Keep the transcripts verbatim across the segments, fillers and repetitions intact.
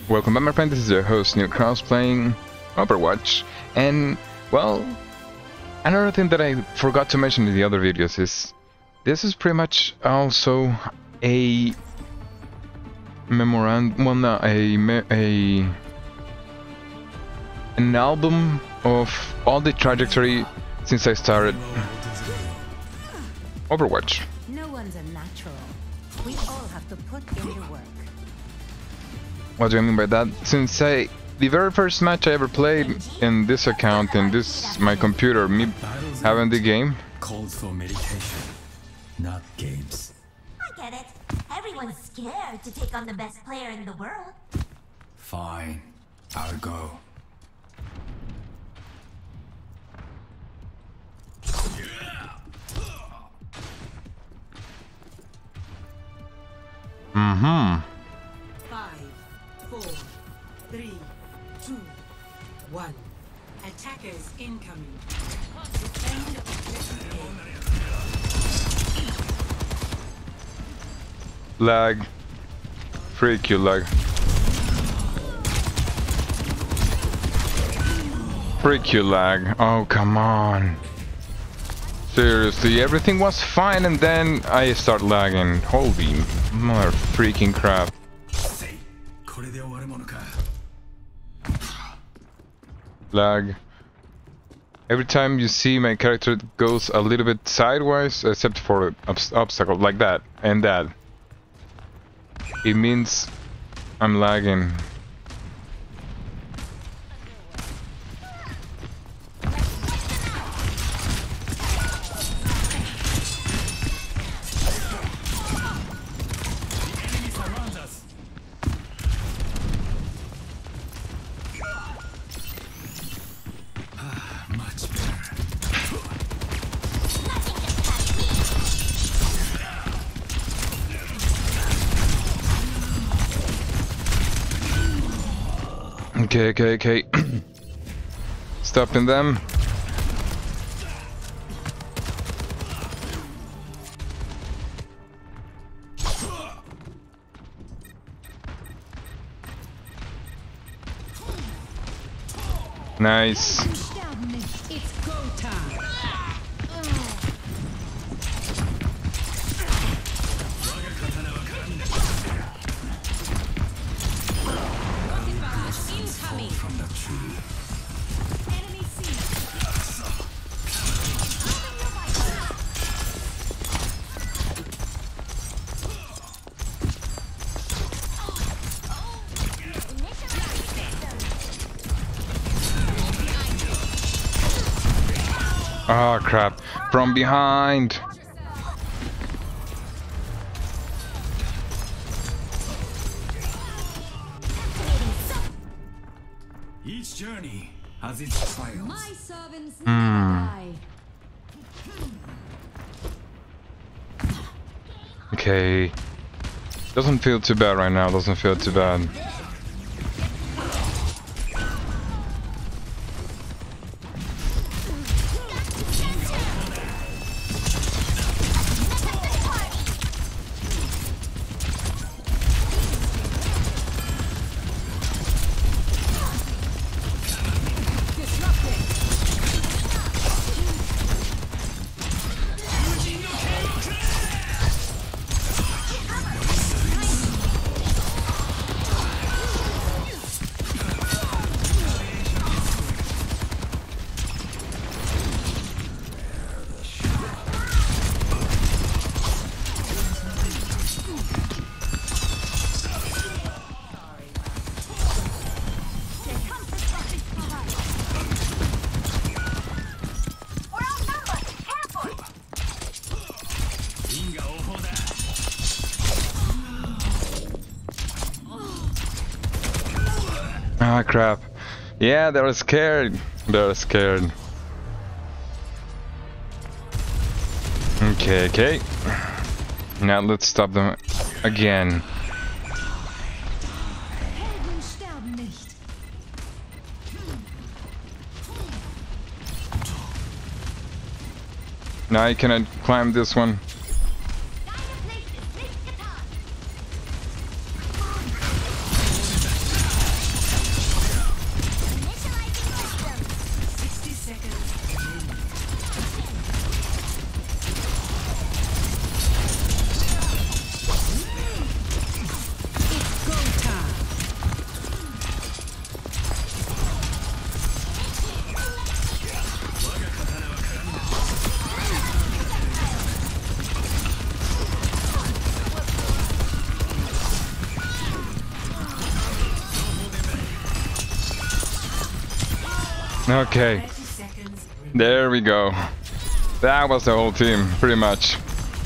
Welcome back, my friend. This is your host Neil Kraus playing Overwatch, and well, another thing that I forgot to mention in the other videos is this is pretty much also a memorandum, well, no, a a an album of all the trajectory since I started Overwatch. No one's a natural. We all have to put in the work. What do I mean by that? Since I, the very first match I ever played in this account, in this my computer, me having the game. Calls for meditation, not games. I get it. Everyone's scared to take on the best player in the world. Fine, I'll go. Mm-hmm. Five, four, three, two, one. Attackers incoming. Defend objective A. Lag. Freak you lag. Freak you lag. Oh, come on. Seriously, everything was fine and then I start lagging. Holy mother freaking crap. Lag. Every time you see my character goes a little bit sideways, except for an obst obstacle like that and that, it means I'm lagging. Okay, okay, okay. Stopping them. Nice. It's go time. From the tree. Enemy seen. Oh crap. From behind. Each journey has its trials. My servants Hmm. never die. Okay. Doesn't feel too bad right now. Doesn't feel too bad. Ah, crap. Yeah, they were scared. They were scared. Okay, okay. Now let's stop them again. Helden sterben nicht. Now I cannot climb this one. Okay, thirty seconds. there we go. That was the whole team, pretty much.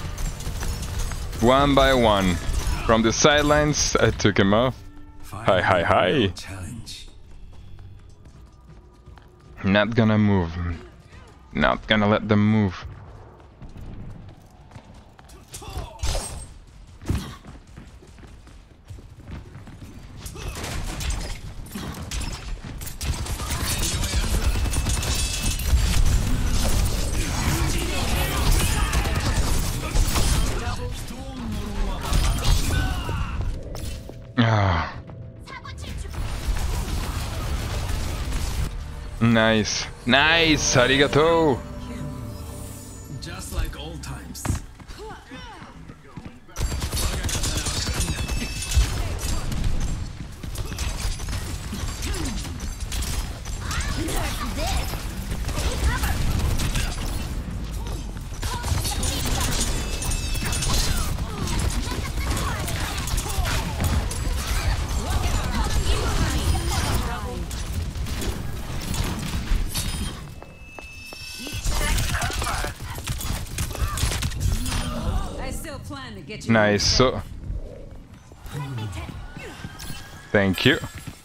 One by one. From the sidelines, I took him off. Hi, hi, hi. Challenge. Not gonna move. Not gonna let them move. Ah. Nice. Nice! Arigato! Just like old times. I still plan to get you. Nice. So, thank you.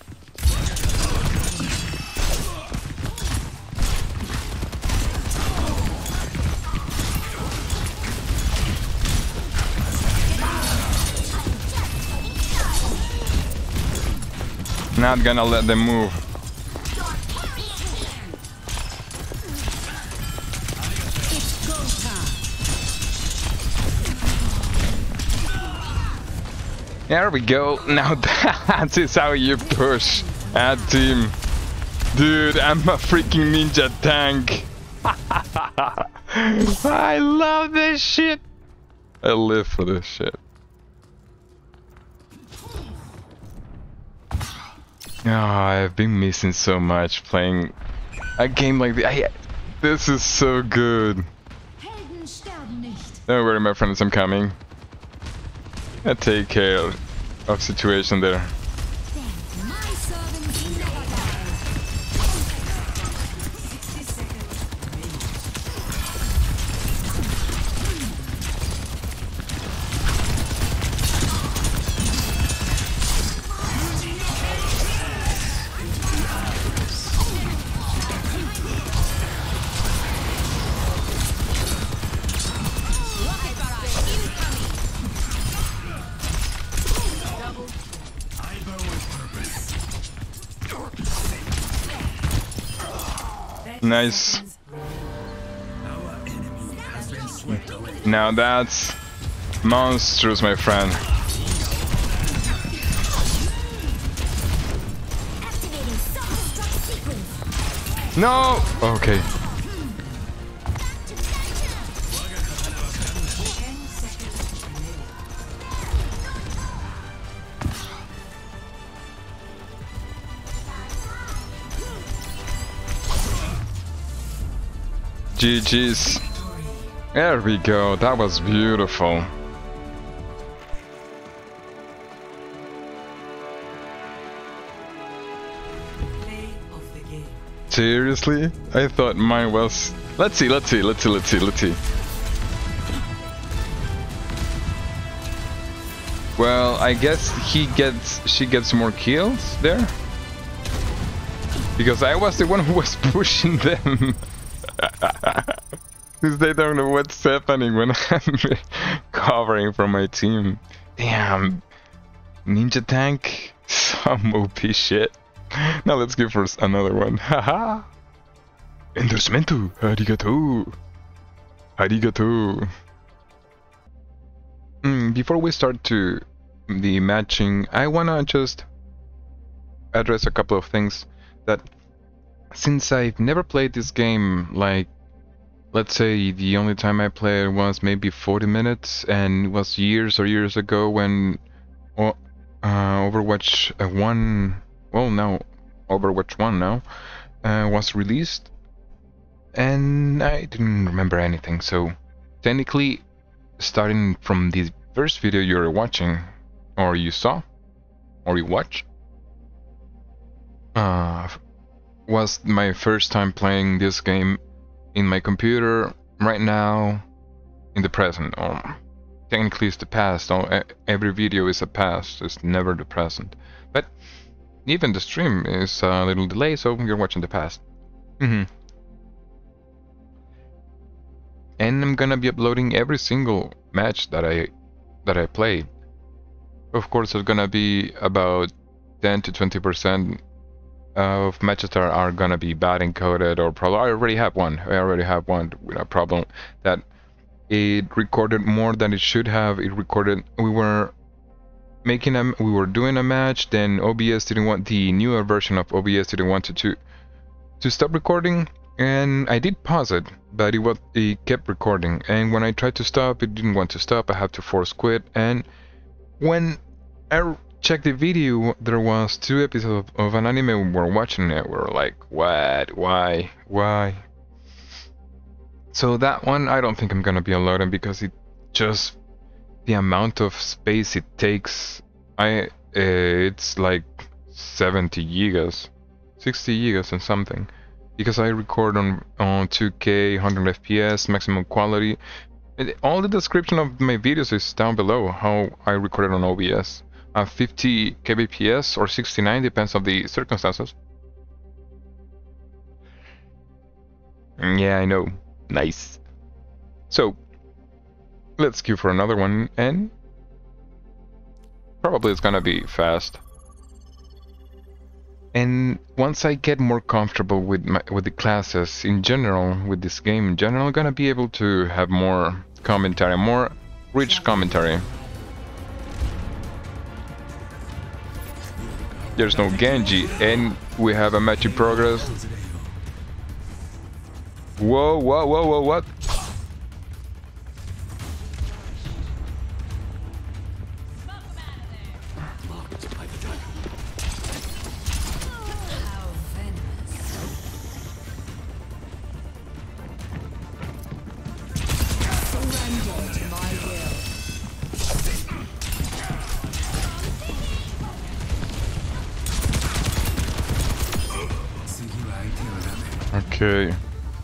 Not gonna let them move. It's go time. There we go. Now that is how you push a team. Dude, I'm a freaking ninja tank. I love this shit. I live for this shit. Oh, I've been missing so much playing a game like this. I, this is so good. Helden sterben nicht. Don't worry, my friends, I'm coming. I take care of situation there. My servants never die. sixty seconds remaining. Nice. Our enemy has been swept away. Now that's monstrous, my friend. Activating self-destruct sequence. No! Okay. ten seconds remaining. G G's. There we go. That was beautiful. Play of the game. Seriously? I thought mine was... Let's see, let's see, let's see, let's see, let's see. Well, I guess he gets... she gets more kills there? Because I was the one who was pushing them. Because they don't know what's happening when I'm covering from my team. Damn. Ninja tank. Some O P shit. Now let's go for another one. Haha. Endorsement. Arigato. Arigato. Mm, before we start to the matching, I wanna just address a couple of things that since I've never played this game, like let's say the only time I played was maybe forty minutes, and it was years or years ago when uh, Overwatch one, well no, Overwatch one now, uh, was released, and I didn't remember anything, so technically starting from the first video you're watching, or you saw, or you watched, uh, was my first time playing this game in my computer right now in the present. Or technically it's the past. Oh, every video is a past, it's never the present. But even the stream is a little delay, so you're watching the past. Mm-hmm. And I'm gonna be uploading every single match that I that I played. Of course, there's gonna be about ten to twenty percent of matches that are gonna be bad encoded, or probably I already have one. I already have one with a problem that it recorded more than it should have. It recorded. We were making a. We were doing a match. Then O B S didn't want the newer version of O B S didn't want to to, to stop recording, and I did pause it, but it was it kept recording. And when I tried to stop, it didn't want to stop. I had to force quit. And when I checked the video, there was two episodes of, of an anime we were watching it. We were like, what? Why? Why? So that one, I don't think I'm gonna be uploading because it just the amount of space it takes. I uh, it's like seventy gigas, sixty gigas and something, because I record on on two K, one hundred F P S, maximum quality. And all the description of my videos is down below. How I recorded on O B S. Uh, fifty K B P S or sixty-nine, depends on the circumstances. Yeah, I know. Nice. So let's queue for another one, and probably it's gonna be fast. And once I get more comfortable with my with the classes in general, with this game in general, I'm gonna be able to have more commentary, more rich commentary. There's no Genji, and we have a match in progress. Whoa, whoa, whoa, whoa, what? Okay.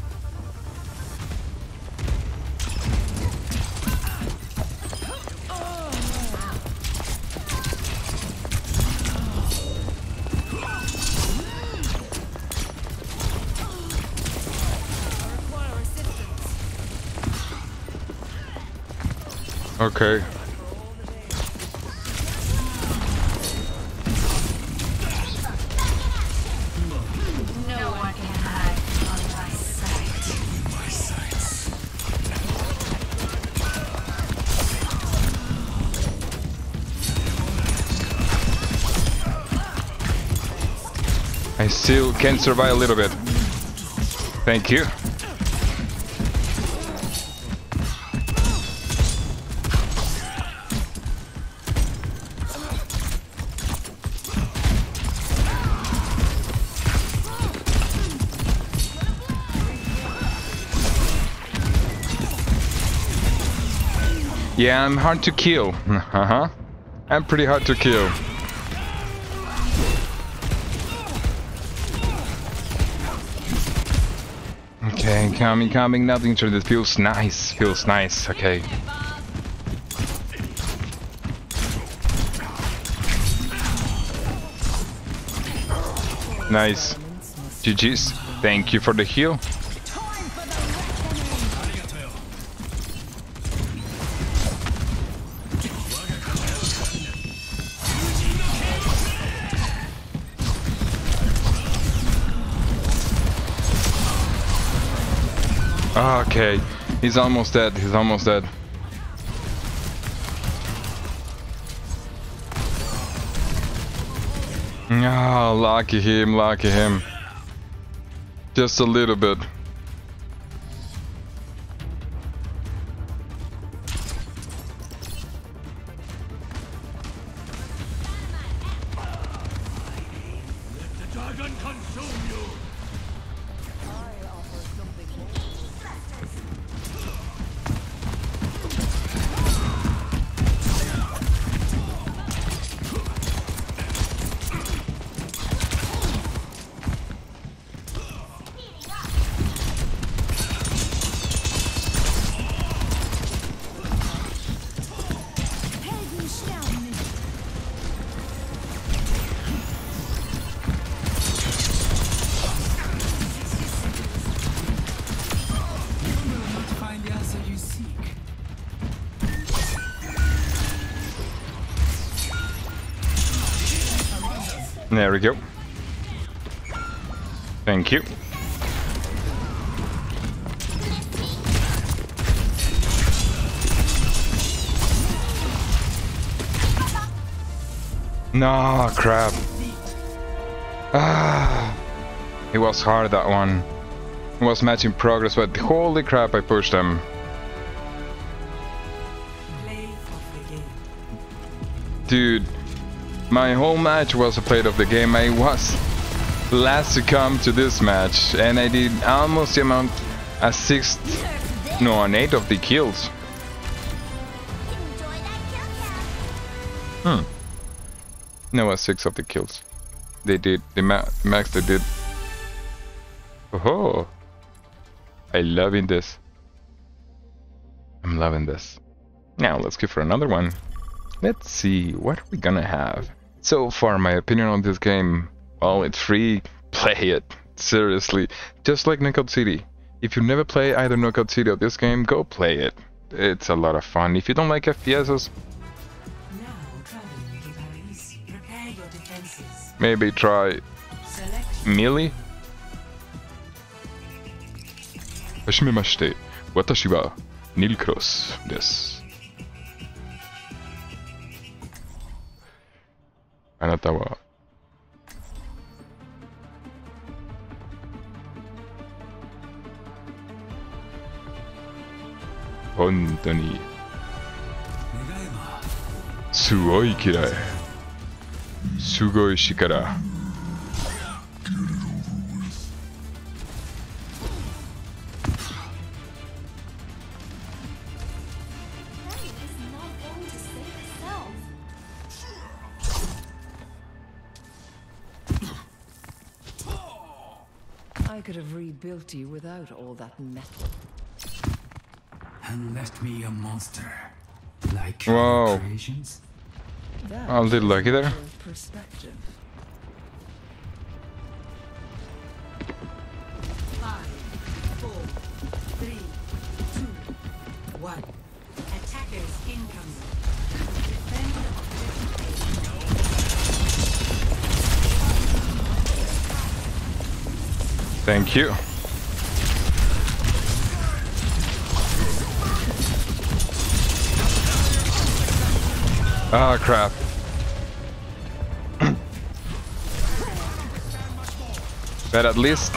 Okay. I still can survive a little bit. Thank you. Yeah, I'm hard to kill. Uh-huh. I'm pretty hard to kill. Okay, coming, coming, nothing to this. Feels nice, feels nice, okay. Nice. G G's. Thank you for the heal. Okay, he's almost dead, he's almost dead. Ah, oh, lucky him, lucky him. Just a little bit. There we go. Thank you. No, crap. Ah, it was hard, that one. It was match in progress, but holy crap, I pushed them. Play of the game. Dude, my whole match was a play of the game. I was last to come to this match, and I did almost the amount as six, no, an eight of the kills. Enjoy that kill cam. Hmm. No, a six of the kills. They did the ma max. They did. Oh, I loving this. I'm loving this. Now let's go for another one. Let's see what are we gonna have. So far, my opinion on this game. Well, it's free. Play it seriously. Just like Knockout City. If you never play either Knockout City or this game, go play it. It's a lot of fun. If you don't like F P Ss, Now traveling to Paris. Prepare your defenses. maybe try Select Melee. はじめまして、私はニルクロスです。あなたは本当にすごい嫌い。すごい力。 I could have rebuilt you without all that metal. And left me a monster. Like Whoa. your creations? That A little lucky there. is perspective. five, four, three, two, one. Attackers incoming. Defend objective. Thank you. Ah, crap. But at least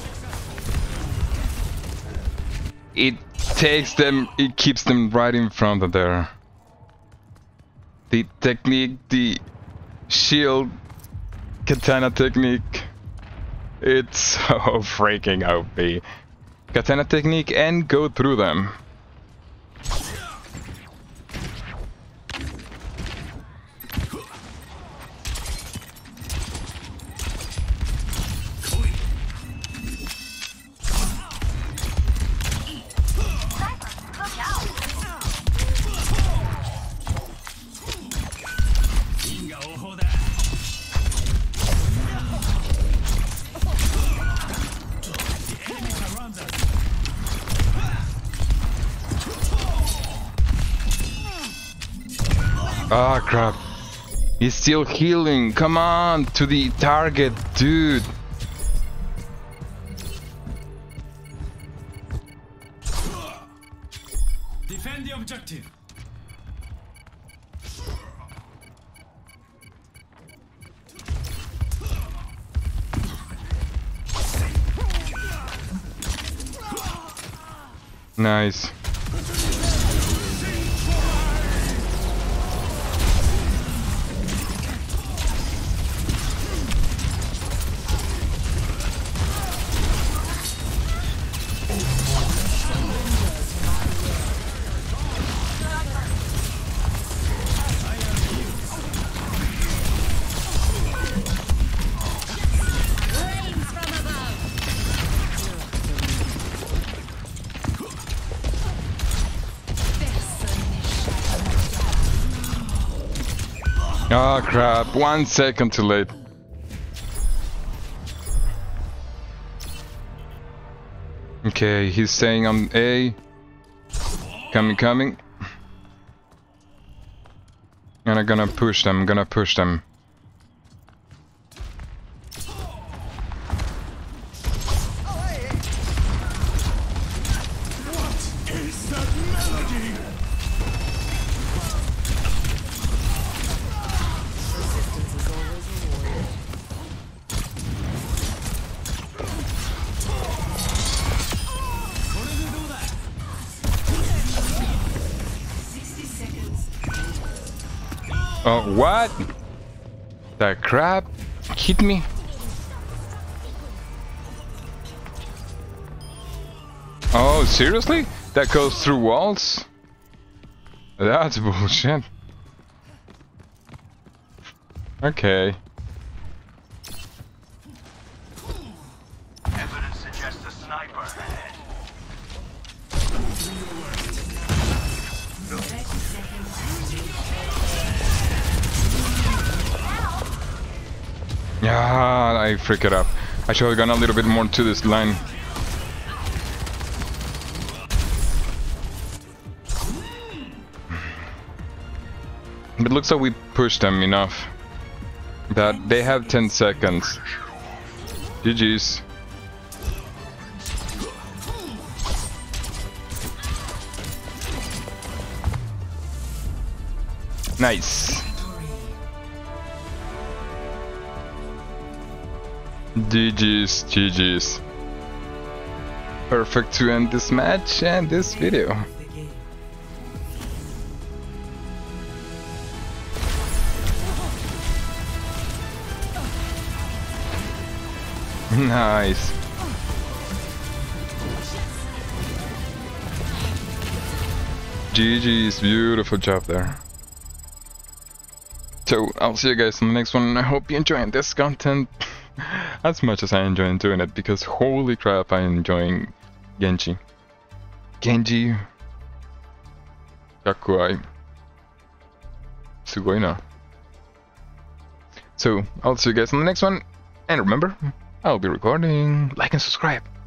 it takes them, it keeps them right in front of there. The technique, the shield katana technique, it's so freaking O P. Katana technique and go through them. Ah, crap. He's still healing. Come on, to the target, dude. Defend the objective. Nice. Ah, crap. One second too late. Okay, he's staying on A. Coming, coming. And I'm gonna push them, gonna push them. Oh, what? That crap hit me. Oh, seriously? That goes through walls? That's bullshit. Okay. Evidence suggests a sniper ahead. Yeah, I freak it up. I should have gone a little bit more to this line. But it looks like we pushed them enough. That they have ten seconds. G G's. Nice. G G's, G G's. Perfect to end this match and this video. Nice. G G's, beautiful job there. So I'll see you guys in the next one. I hope you enjoyed this content as much as I enjoy doing it, because holy crap, I'm enjoying Genji. Genji. Yakuai. Sugoi na. So I'll see you guys in the next one, and remember, I'll be recording. Like and subscribe.